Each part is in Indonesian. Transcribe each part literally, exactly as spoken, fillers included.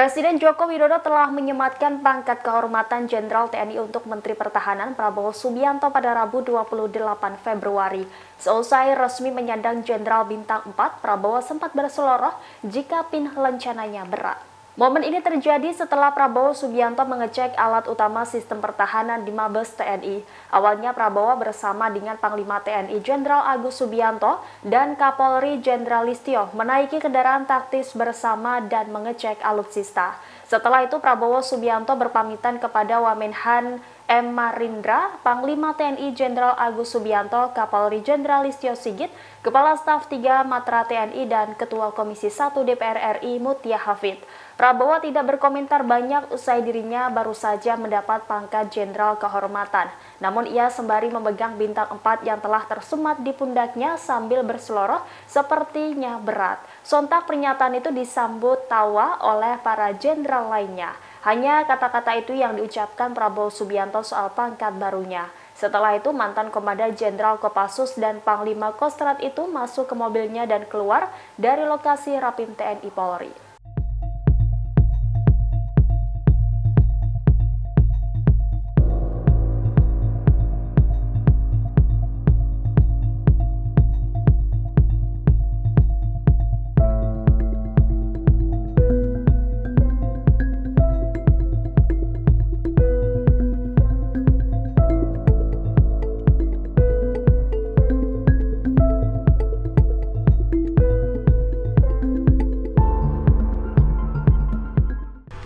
Presiden Joko Widodo telah menyematkan pangkat kehormatan Jenderal T N I untuk Menteri Pertahanan Prabowo Subianto pada Rabu dua puluh delapan Februari. Seusai resmi menyandang Jenderal Bintang empat, Prabowo sempat berseloroh jika pin lencananya berat. Momen ini terjadi setelah Prabowo Subianto mengecek alat utama sistem pertahanan di Mabes T N I. Awalnya Prabowo bersama dengan Panglima T N I Jenderal Agus Subianto dan Kapolri Jenderal Listio menaiki kendaraan taktis bersama dan mengecek alutsista. Setelah itu Prabowo Subianto berpamitan kepada Wamenhan M. Marindra, Panglima T N I Jenderal Agus Subianto, Kapolri Jenderal Listio Sigit, Kepala Staf tiga Matra T N I dan Ketua Komisi satu D P R R I Mutia Hafid. Prabowo tidak berkomentar banyak usai dirinya baru saja mendapat pangkat Jenderal Kehormatan. Namun ia sembari memegang bintang empat yang telah tersumat di pundaknya sambil berseloroh sepertinya berat. Sontak pernyataan itu disambut tawa oleh para jenderal lainnya. Hanya kata-kata itu yang diucapkan Prabowo Subianto soal pangkat barunya. Setelah itu mantan Komandan Jenderal Kopassus dan Panglima Kostrad itu masuk ke mobilnya dan keluar dari lokasi Rapim T N I Polri.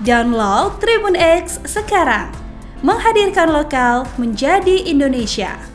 Download Tribun X sekarang, menghadirkan lokal menjadi Indonesia.